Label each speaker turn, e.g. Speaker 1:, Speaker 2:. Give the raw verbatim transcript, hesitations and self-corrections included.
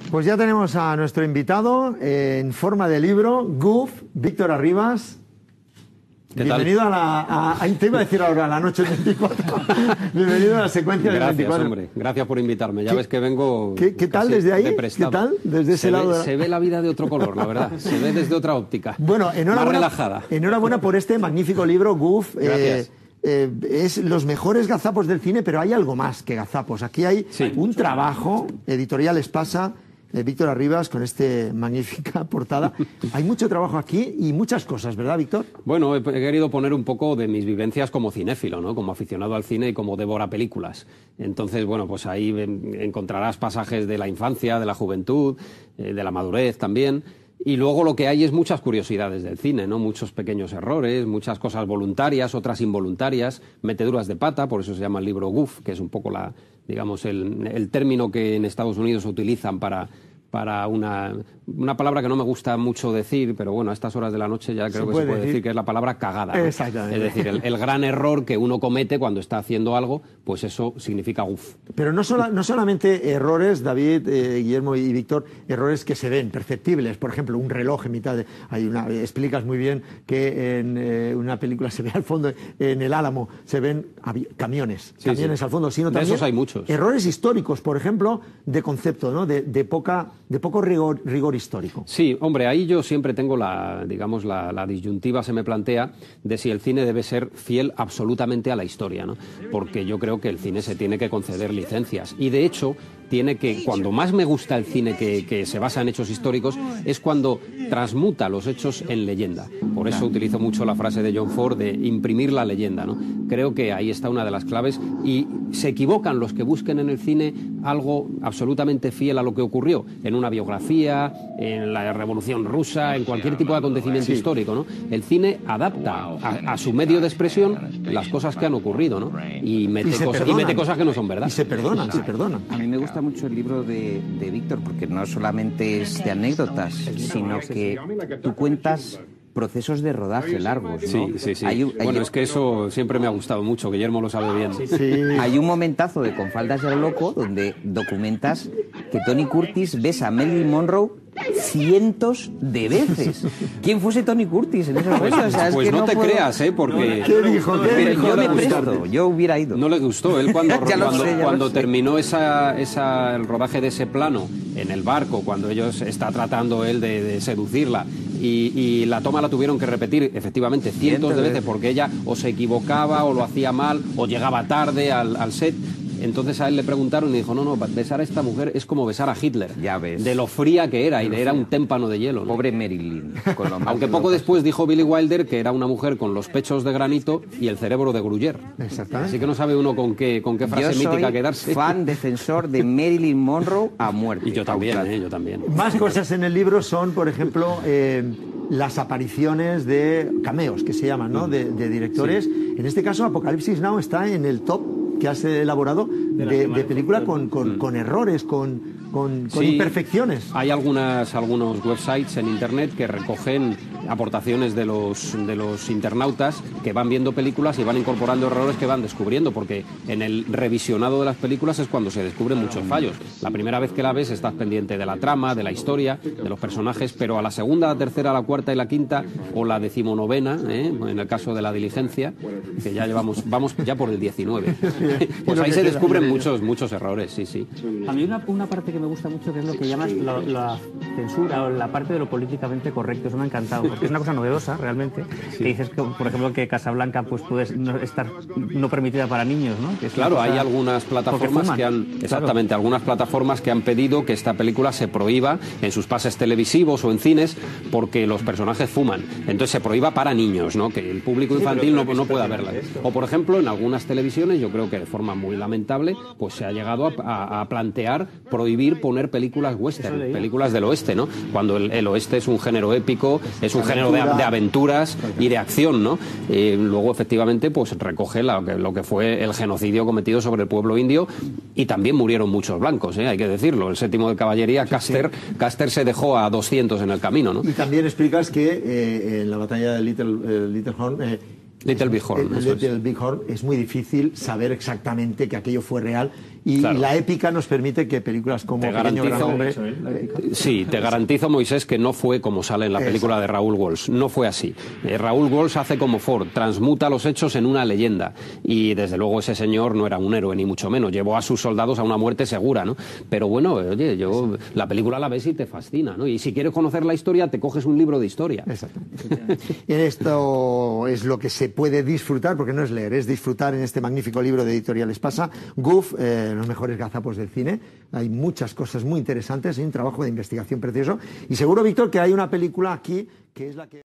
Speaker 1: Pues ya tenemos a nuestro invitado eh, en forma de libro, Goof, Víctor Arribas.
Speaker 2: ¿Qué
Speaker 1: Bienvenido
Speaker 2: tal?
Speaker 1: a la... A, a, te iba a decir ahora, a la noche del veinticuatro. Bienvenido a la secuencia del
Speaker 2: Gracias,
Speaker 1: veinticuatro.
Speaker 2: hombre. Gracias por invitarme. Ya
Speaker 1: ¿Qué,
Speaker 2: ves que vengo...
Speaker 1: ¿Qué, qué tal desde ahí?
Speaker 2: De
Speaker 1: ¿Qué tal desde ese
Speaker 2: se
Speaker 1: lado?
Speaker 2: Ve,
Speaker 1: De la...
Speaker 2: Se ve la vida de otro color, la verdad. Se ve desde otra óptica.
Speaker 1: Bueno, enhorabuena,
Speaker 2: más relajada.
Speaker 1: Enhorabuena por este magnífico libro, Goof.
Speaker 2: Gracias.
Speaker 1: Eh, eh, es los mejores gazapos del cine, pero hay algo más que gazapos. Aquí hay
Speaker 2: sí.
Speaker 1: un trabajo, Editorial Espasa, Eh, Víctor Arribas, con esta magnífica portada. Hay mucho trabajo aquí y muchas cosas, ¿verdad, Víctor?
Speaker 2: Bueno, he, he querido poner un poco de mis vivencias como cinéfilo, ¿no? Como aficionado al cine y como devora películas. Entonces, bueno, pues ahí encontrarás pasajes de la infancia, de la juventud, eh, de la madurez también. Y luego lo que hay es muchas curiosidades del cine, ¿no? Muchos pequeños errores, muchas cosas voluntarias, otras involuntarias, meteduras de pata, por eso se llama el libro Goof, que es un poco la, digamos, el, el término que en Estados Unidos utilizan para, para una, una palabra que no me gusta mucho decir, pero bueno, a estas horas de la noche ya creo que se puede decir? decir que es la palabra cagada, ¿no?
Speaker 1: Exactamente.
Speaker 2: Es decir, el, el gran error que uno comete cuando está haciendo algo, pues eso significa Goof.
Speaker 1: Pero no, sola, no solamente errores, David, eh, Guillermo y Víctor, errores que se ven, perceptibles. Por ejemplo, un reloj en mitad de... Hay una, explicas muy bien que en eh, una película se ve al fondo, en el Álamo, se ven camiones,
Speaker 2: sí,
Speaker 1: camiones
Speaker 2: sí.
Speaker 1: al fondo, sino
Speaker 2: de
Speaker 1: también
Speaker 2: esos hay muchos.
Speaker 1: Errores históricos, por ejemplo, de concepto, ¿no? De, de poca... de poco rigor, rigor histórico.
Speaker 2: Sí, hombre, ahí yo siempre tengo la, digamos, la, la disyuntiva se me plantea de si el cine debe ser fiel absolutamente a la historia, ¿no? Porque yo creo que el cine se tiene que conceder licencias y de hecho tiene que, cuando más me gusta el cine que, que se basa en hechos históricos es cuando transmuta los hechos en leyenda. Por eso utilizo mucho la frase de John Ford de imprimir la leyenda, ¿no? Creo que ahí está una de las claves y se equivocan los que busquen en el cine algo absolutamente fiel a lo que ocurrió en una biografía, en la Revolución Rusa, en cualquier tipo de acontecimiento sí. histórico, ¿no? El cine adapta a, a su medio de expresión las cosas que han ocurrido, ¿no? Y mete,
Speaker 1: y
Speaker 2: cosas, y mete cosas que no son verdad.
Speaker 1: Y se perdonan, se perdonan.
Speaker 3: A mí me gusta mucho el libro de, de Víctor porque no solamente es de anécdotas, sino que tú cuentas procesos de rodaje largos, ¿no?
Speaker 2: Sí, sí, sí.
Speaker 3: Hay, hay,
Speaker 2: bueno, es que eso siempre me ha gustado mucho, Guillermo lo sabe bien.
Speaker 1: Sí, sí.
Speaker 3: Hay un momentazo de Con faldas de loco donde documentas que Tony Curtis besa a Marilyn Monroe cientos de veces. ¿Quién fuese Tony Curtis en ese momento?
Speaker 2: Pues, o sea, es pues que no, no te puedo... creas, ¿eh? Porque...
Speaker 1: ¿Qué dijo? ¿Qué dijo?
Speaker 3: Yo me presto, yo hubiera ido.
Speaker 2: No le gustó. Él cuando, cuando,
Speaker 3: sé,
Speaker 2: cuando terminó esa, esa, el rodaje de ese plano en el barco, cuando ellos está tratando él de, de seducirla, y, y la toma la tuvieron que repetir efectivamente cientos de veces porque ella o se equivocaba o lo hacía mal o llegaba tarde al, al set. Entonces a él le preguntaron y dijo, no, no, besar a esta mujer es como besar a Hitler.
Speaker 3: Ya ves.
Speaker 2: De lo fría que era, y de, era un témpano de hielo, ¿no?
Speaker 3: Pobre Marilyn. Con lo
Speaker 2: Aunque poco después dijo Billy Wilder que era una mujer con los pechos de granito y el cerebro de Gruyère.
Speaker 1: Exactamente.
Speaker 2: Así que no sabe uno con qué, con qué frase
Speaker 3: yo
Speaker 2: mítica
Speaker 3: soy
Speaker 2: quedarse.
Speaker 3: Fan, defensor de Marilyn Monroe a muerte.
Speaker 2: Y yo también, eh, yo también.
Speaker 1: Más cosas en el libro son, por ejemplo, eh, las apariciones de cameos, que se llaman, ¿no? De, de directores. Sí. En este caso, Apocalipsis Now está en el top que has elaborado de, de, de película con, con, mm. con errores, con, con, con sí, imperfecciones.
Speaker 2: Hay algunas, algunos websites en internet que recogen aportaciones de los, de los internautas que van viendo películas y van incorporando errores que van descubriendo, porque en el revisionado de las películas es cuando se descubren muchos fallos. La primera vez que la ves estás pendiente de la trama, de la historia, de los personajes, pero a la segunda, la tercera, la cuarta y la quinta, o la decimonovena, ¿eh? En el caso de La Diligencia, que ya llevamos, vamos ya por el diecinueve. Pues ahí se descubren muchos, muchos errores, sí, sí.
Speaker 4: A mí una, una parte que me gusta mucho que es lo que llamas lo, la censura o la parte de lo políticamente correcto. Eso me ha encantado, porque es una cosa novedosa realmente. Sí. Que dices, que, por ejemplo, que Casablanca pues puede no estar no permitida para niños, ¿no? Que es
Speaker 2: claro,
Speaker 4: cosa...
Speaker 2: hay algunas plataformas que han, exactamente, claro. algunas plataformas que han pedido que esta película se prohíba en sus pases televisivos o en cines porque los personajes fuman. Entonces se prohíba para niños, ¿no? Que el público infantil sí, no, no pueda verla. O por ejemplo, en algunas televisiones, yo creo que de forma muy lamentable, pues se ha llegado a, a, a plantear prohibir poner películas western, películas del oeste, ¿no? Cuando el, el oeste es un género épico, es un género de, de aventuras y de acción, ¿no? Eh, luego, efectivamente, pues recoge la, lo que fue el genocidio cometido sobre el pueblo indio y también murieron muchos blancos, ¿eh? Hay que decirlo. El séptimo de caballería, sí, Custer, sí. Custer se dejó a doscientos en el camino, ¿no?
Speaker 1: Y también explicas que eh, en la batalla de Little, eh, Little Horn... Eh,
Speaker 2: Little Big Horn.
Speaker 1: Little Big Horn es muy difícil saber exactamente que aquello fue real y,
Speaker 2: Claro.
Speaker 1: y la épica nos permite que películas como
Speaker 2: Te
Speaker 1: Pequeño Gran
Speaker 2: garantizo,
Speaker 1: Hombre...
Speaker 2: eh, sí, te garantizo, Moisés, que no fue como sale en la película de Raúl Walsh. No fue así. Eh, Raúl Walsh hace como Ford, transmuta los hechos en una leyenda. Y desde luego ese señor no era un héroe, ni mucho menos. Llevó a sus soldados a una muerte segura, ¿no? Pero bueno, oye, yo la película la ves y te fascina, ¿no? Y si quieres conocer la historia, te coges un libro de historia.
Speaker 1: Exacto. Y esto es lo que se puede disfrutar, porque no es leer, es disfrutar en este magnífico libro de Editorial Espasa, Goof, eh, los mejores gazapos del cine. Hay muchas cosas muy interesantes y un trabajo de investigación precioso. Y seguro, Víctor, que hay una película aquí que es la que...